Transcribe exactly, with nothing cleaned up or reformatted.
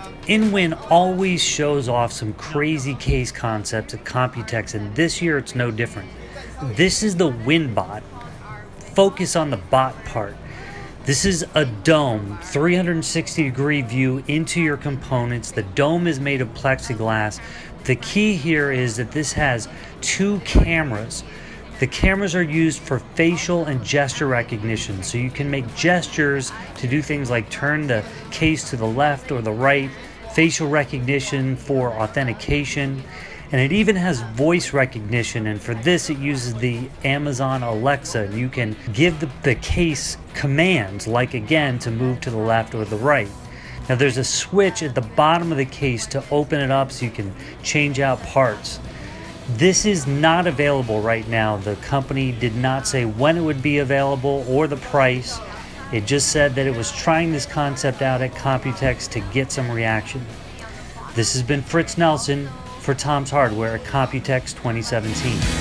In-Win always shows off some crazy case concepts at Computex, and this year it's no different. This is the Winbot. Focus on the bot part. This is a dome, three hundred sixty degree view into your components. The dome is made of plexiglass. The key here is that this has two cameras. The cameras are used for facial and gesture recognition, so you can make gestures to do things like turn the case to the left or the right, facial recognition for authentication, and it even has voice recognition, and for this it uses the Amazon Alexa. You can give the, the case commands, like again to move to the left or the right. Now there's a switch at the bottom of the case to open it up so you can change out parts. This is not available right now. The company did not say when it would be available or the price. It just said that it was trying this concept out at Computex to get some reaction. This has been Fritz Nelson for Tom's Hardware at Computex twenty seventeen.